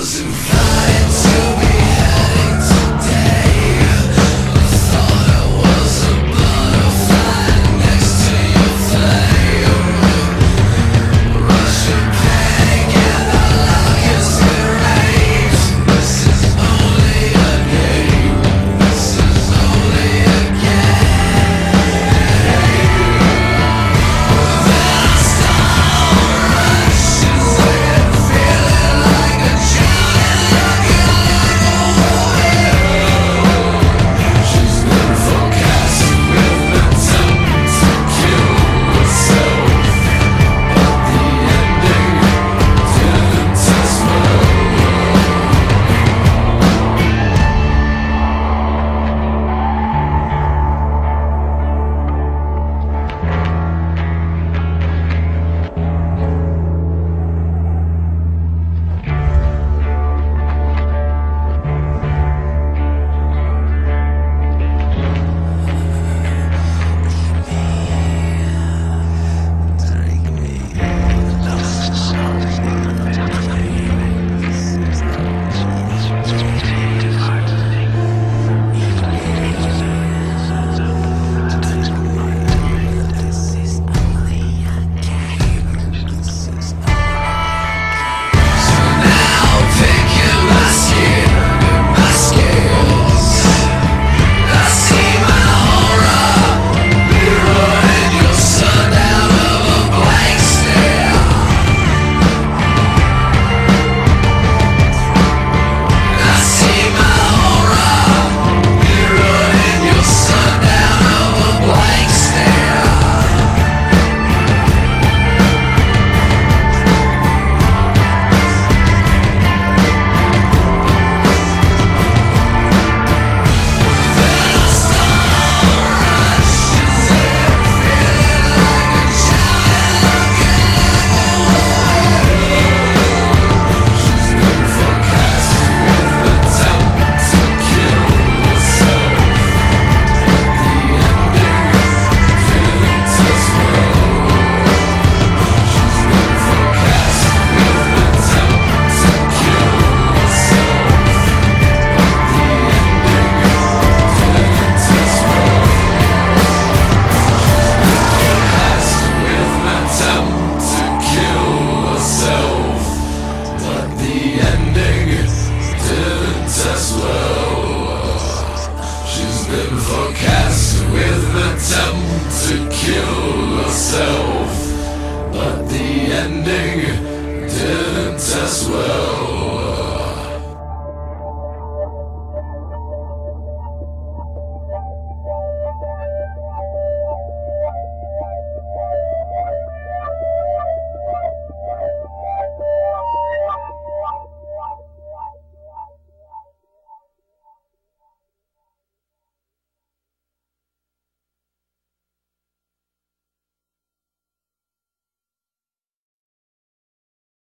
wasn't flying to beheading today. I thought I was a butterfly next to your flame. Russian panic and the longest great. This is only a game. This is only a game. Then I start rushing, feeling like a giant, looking like a whale. She's been forecasting with attempt to kill herself, but the ending didn't test well. She's been forecast with attempt to kill herself, but the ending didn't test well.